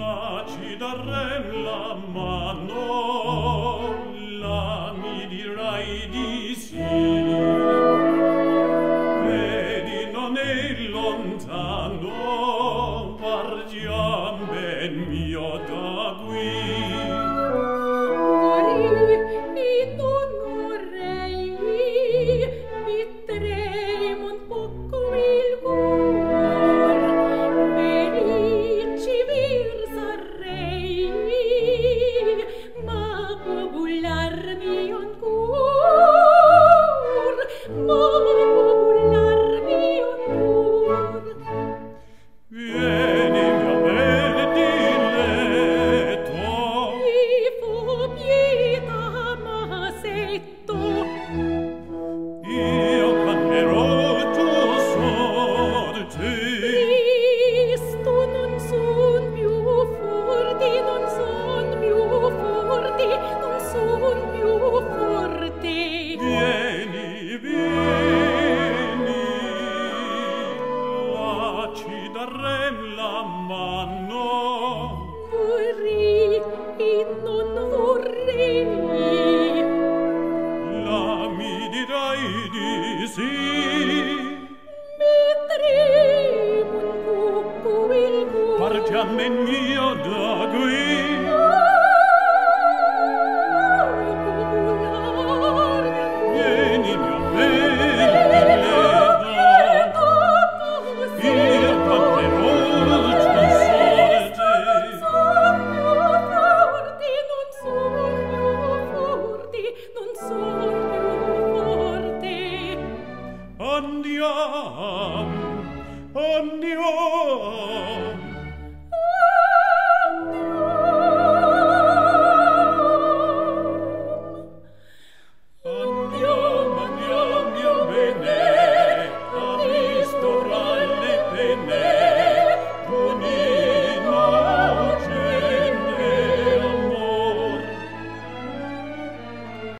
la ci darem la mano, la mi dirai di sì. Vedi, non è lontano, partiam ben mio da qui. Darem la mano, vorrei e non vorrei, la mi dirai di sì. Metteremo un buco il cuore, Partiamo in mio da qui.